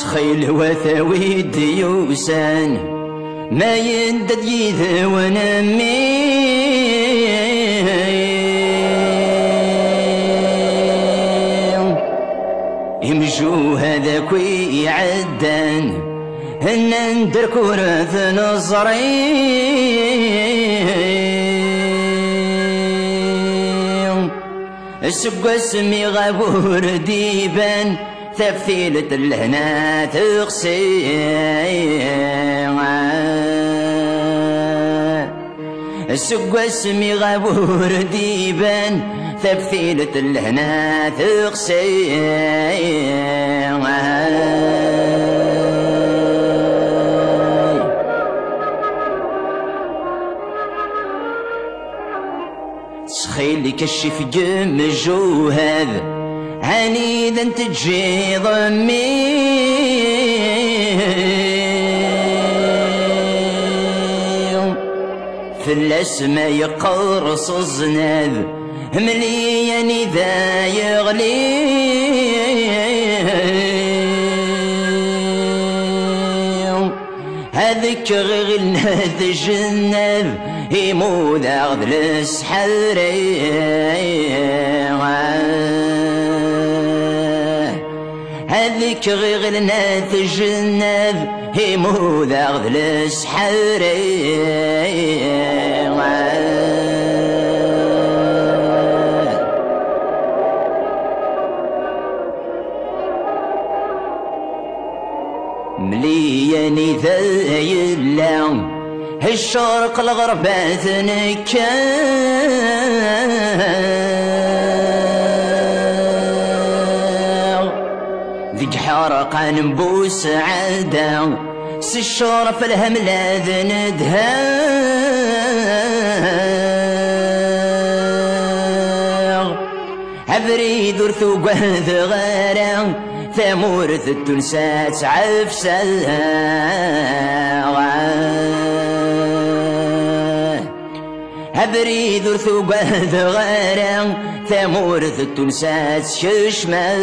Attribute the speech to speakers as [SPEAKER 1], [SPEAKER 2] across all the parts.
[SPEAKER 1] سخيل وثاوي ديوسان ما يندد يذ ونمي يمشو هذاك ويعدان هن ندر كرة نصري السق اسمي غابور ديبان تفثيلة الهنا تغسي السق اسمي غابور ديبان تفثيلة الهنا تغسي سخيل كشف جم جوهذ عنيدا تجي ضمي في الاسما يقرص الزناد مليان اذا يغلي هذيك غير هذا الجناب يموت اخذ السحري هذيك غير ناث الجناب يموت اخذ السحري مليان ذا يلا الشرق الغرب ذيك حرق نبوس عاده الشرف الهملة ذندها عبريد ورثوق ذغارا ثمورث التنسات عفسا عبريد ورثوق ذغارا ثمورث التنسات ششما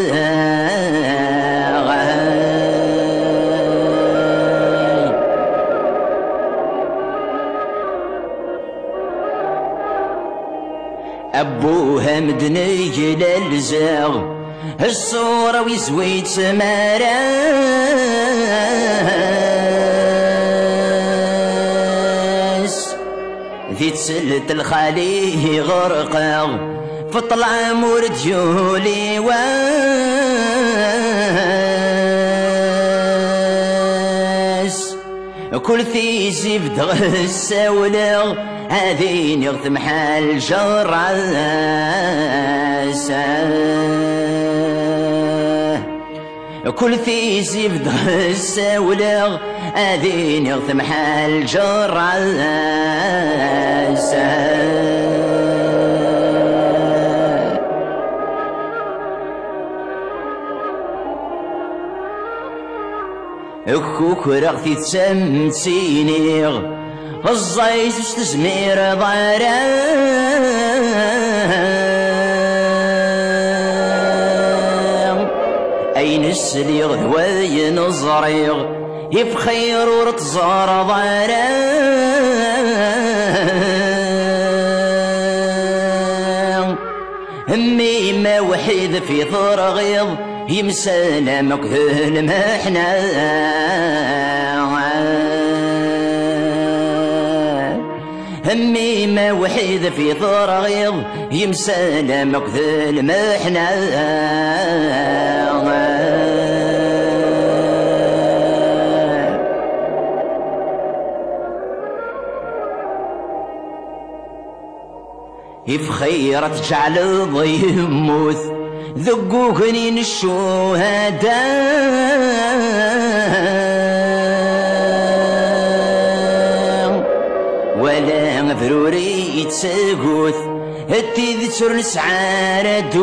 [SPEAKER 1] أبوها مدني للزاغ الصورة ويزويد سمارا ذي تسلة الخالي غرقا فطلع مورد جولي واس كل ثيزي بدغ الساولة هذين يغثم حال جراس كل ثيزي بدغ الساولة هذين يغثم حال جراس اكوك رغثي تسمسينيغ الزيت استزمير ضارا اين السليغ ذوي نزريغ يفخير ورتزار ضارا همي ما وحيد في ضرغيض يمسلمك ذو المحنة همي ما وحيد في ضرغيض يمسلمك ذو المحنة يفخيرة جعل ضيموث ذقوقني الشهداء ولا ضروري تسقوث التذكر نسعار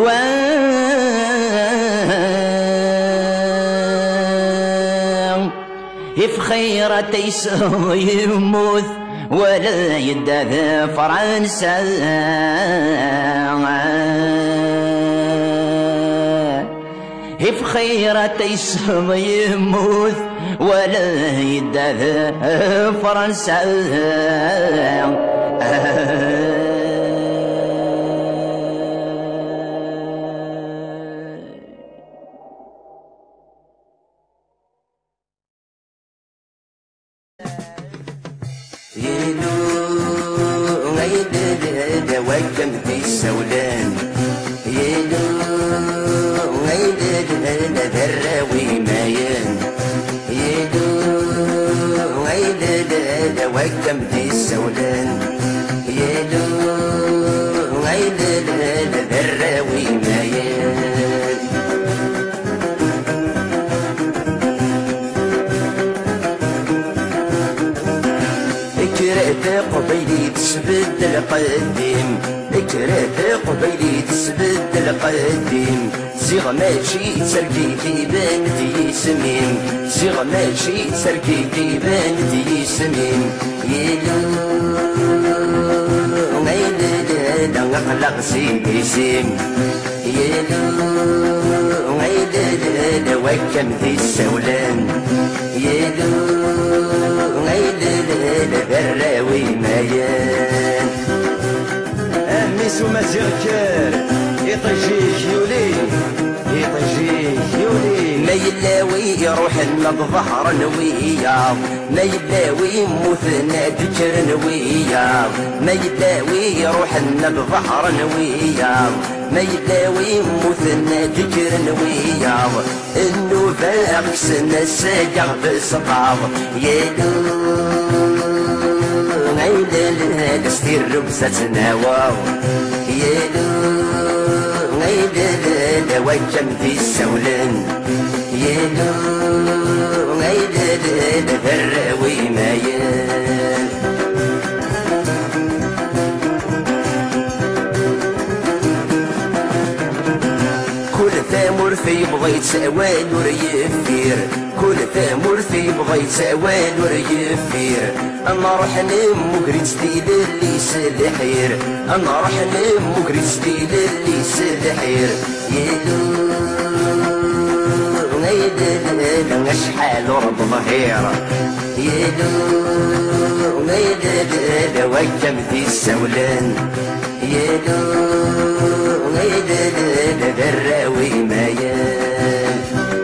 [SPEAKER 1] الدواء يفخيرة تيسو يموث ولا يدى فرنسا في خيرة يسهم يموت ولا يدها فرنسا.
[SPEAKER 2] وكم في السولان يلو عيد ذراوي مايان يلو عيد وكم في السولان يلو عيد ذراوي مايان كرهت قبيلي تسبد القديم كرهت قبيلي تسبد القديم زيغ ماشي تسرقيتي بان سمين زيغ ماشي تسرقيتي بان سمين يلو عيد نقلق سيم يلو عيد وكم ذي السولان يلو عيد ذراوي مايان
[SPEAKER 3] أميس ومزيغكر يطجيك يولي يطجيك يولي
[SPEAKER 2] ما يلاوي يروح لنا بظهر نويا ما يلاوي موثنا ذكر نويا ما يلاوي يروح لنا بظهر نويا ما يلاوي موثنا ذكر نويا انو باقسنا الساقع بسقاض يلو عيد ستير ربسة نواو يلو عيد وكم في السولان يلو عيد ذراوي مايان كل ثامر في بغيت سواد وريفير كل ثامر في بغيت سواد وريفير انا راح نم وقريت ستيل اللي سلحير انا راح نم وقريت ستيل اللي سلحير يلو عيد شحال رب ظهير يلو عيد وكم في السولان يلو عيد ذراوي مايان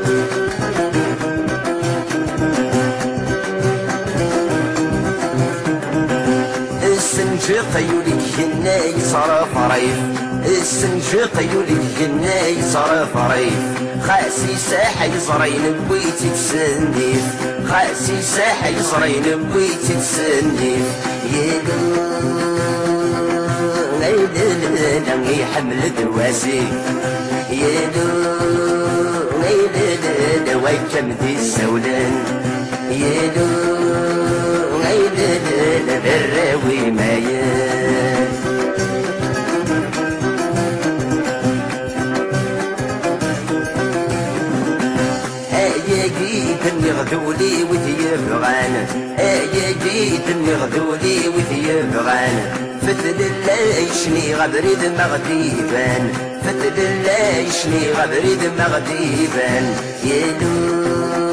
[SPEAKER 2] السنجق يوليك هناي صرف ريف السنجق يوليك هناي صرف ريف خاسي ساحة يزرين بويتي تسنيف خاسي ساحة يزرين بويتي تسنيف يلو عيد يحمل دواسي يلو عيد وكم ذي السولان يلو عيد ذراوي مايان هيا جيت نغدولي وثيبغان هيا جيت نغدولي وثيبغان فتل اللايشني غبريد مغديبان فتل اللايشني غبريد مغديبان يلو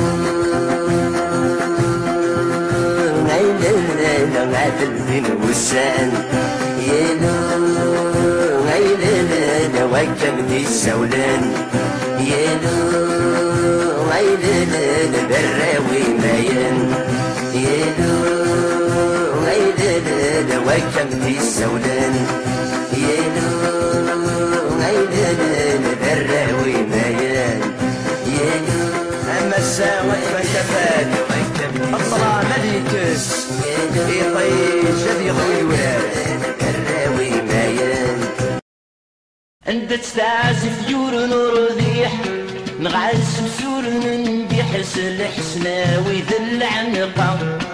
[SPEAKER 2] عيلنا غادل ذين وسان يلو عيلنا وكم ذي السولان يلو عيلنا ذراوي مايان يلو عيلنا وكم ذي السولان يلو عيلنا ذراوي مايان يلو
[SPEAKER 3] أما الساوي فكفات أطلع مليكس يطيش جدي خوي ولاد
[SPEAKER 2] ذراوي مايان
[SPEAKER 1] انت تستعزف يور نور ذيح نغعس بسور ننبيح سلحسناوي ذا العنقة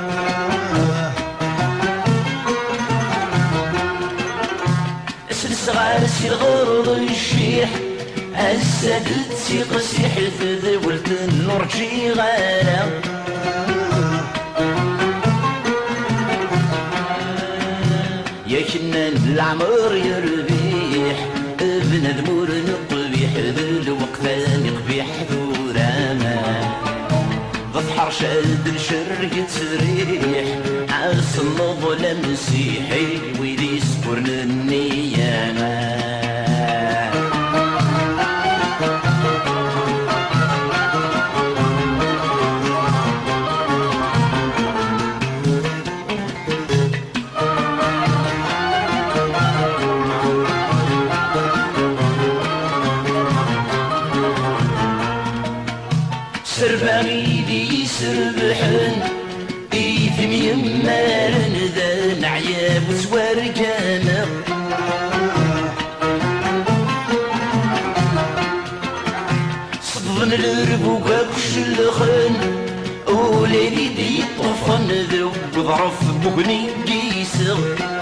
[SPEAKER 1] الصغار سي الغرض الشيح السدد سي قسيح ذولت النور جيغانا يا كنان العمر يربيح ابن ذمور نقبيح ذا الوقت نقبيح شاد الشرق تريح عاس النضل مسيحي ويدي سكرن النيامة سربانيدي يسربحن إيثم يمارن ذا نعياب وزوارقانا صدفن الربوقا كش الخن وليلي دي طفن ذو وظرف بقني قيسر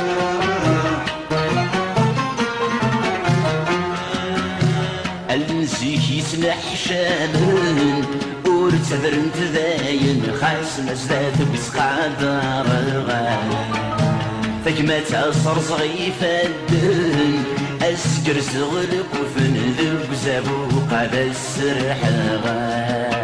[SPEAKER 1] النسيك يسمح شامن ورتذرن تذاين خاس مزدات بسقادر الغال فكما تأثر صغيف الدن أسكر صغلك وفن ذوق زابوق على السرح الغال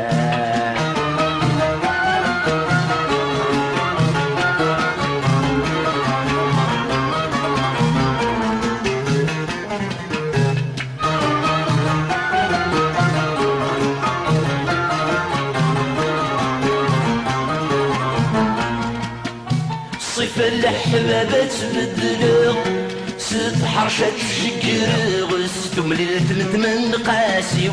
[SPEAKER 1] الحبابة تبدلو ست حرشات شكر غست ومليل تمن قاسيو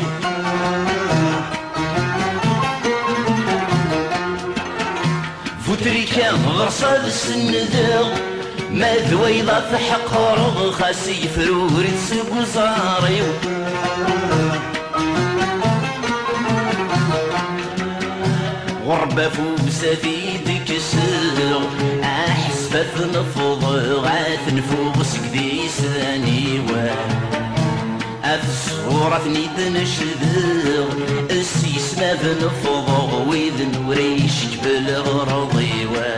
[SPEAKER 1] فوتري كان غرصة بالسندو ما ذويضة في حقر خاسي فروري تسوق زاريو غربة فوق سفيدك سر أحسبت نفض غاث نفوق سكدي ساني الصورة نيد نشذر السيس ما بنفض ويذن وريش جبل غرضي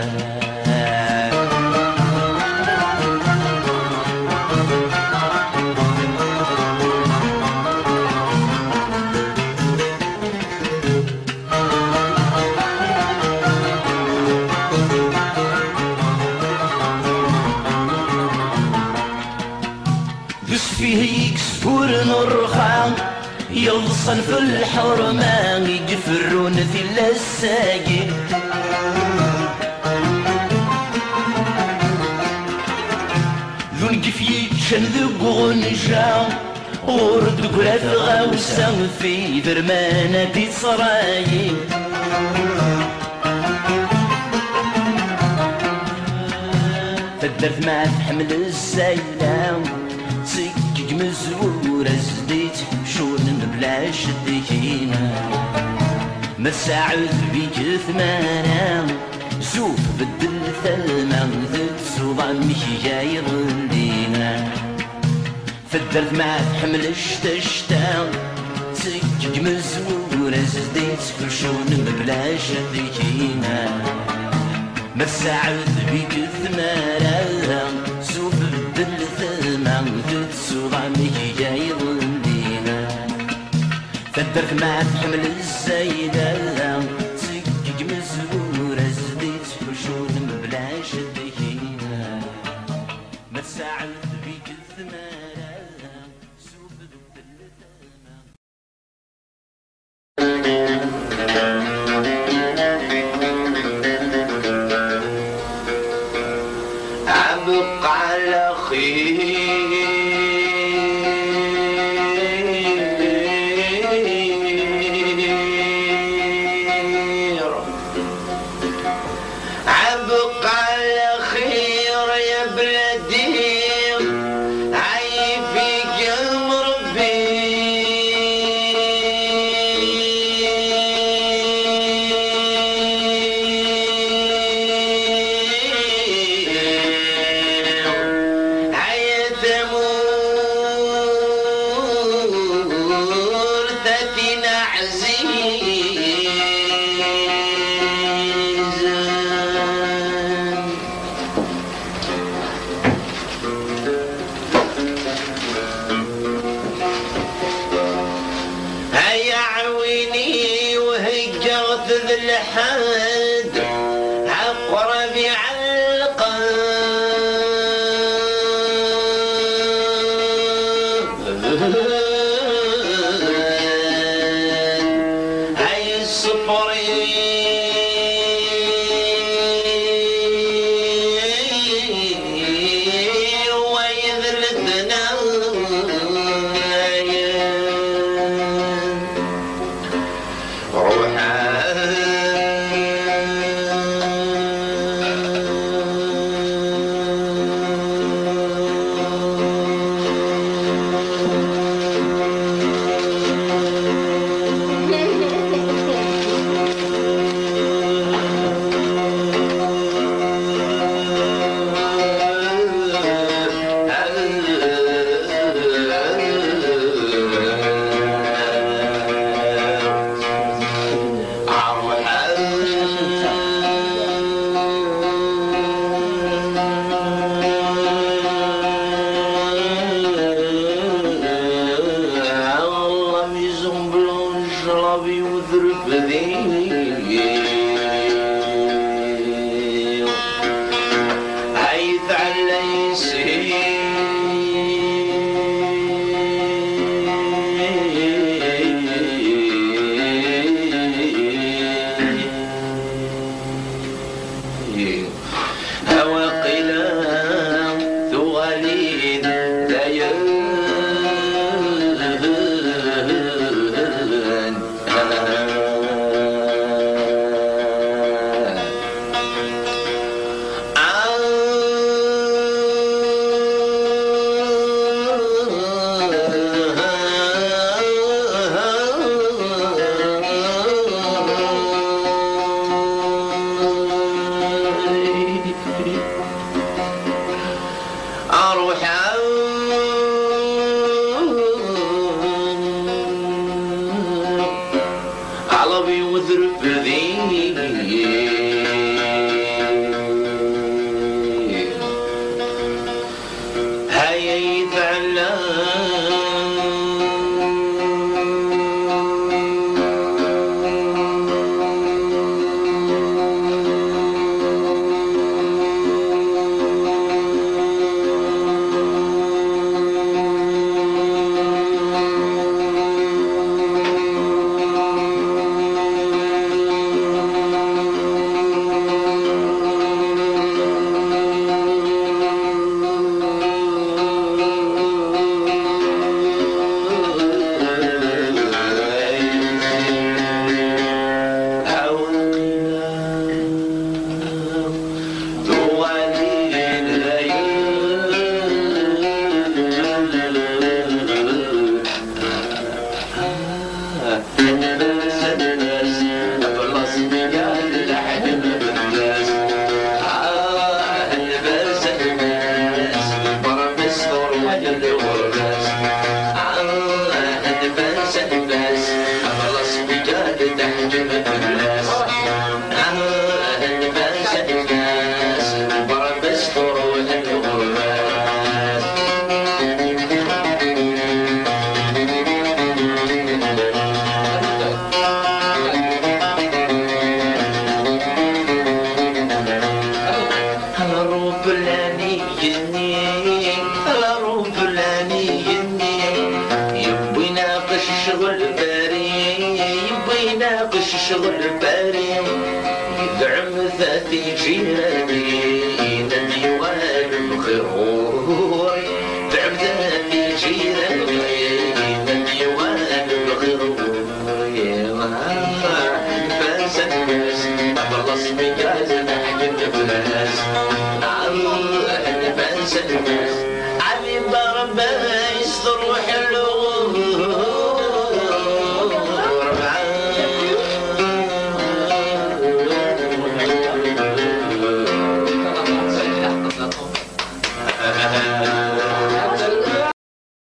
[SPEAKER 1] فيه يكسبور نرخان يلصن في الحرمان يجفرون في اللساقين ذو نقف يتشن ذو غنجان ورد قراف غاوسان في درمانة دي صرايين فدرت مع حمل الزيلان سكك مزورة زديت شون بلا شديكينا ما ساعد بيك ثمانا زوف بدل ثلمان ذات صوضان ميكي جاي ظلينا فدرت مع حمل الشتشتان سكك مزورة زديت شون بلا شديكينا ما ساعد بيك ثمانا زوف بدل ثلمان ذات صوضان ميكي جاي ظلينا فدرت مع حمل الزايدة سكك مزورة زديت حشون بلا شديكينا ما تساعد بيك الثمانة سوف بدل عبق على خير
[SPEAKER 2] الحد عقرب هاي الصفري الشغل باري يدعم ذاتي جيراني الديوان بخير دعم ذاتي جيراني الديوان بخير فاس الناس خلص مجاز نحن بلاس فاس الناس علي ضربه يستر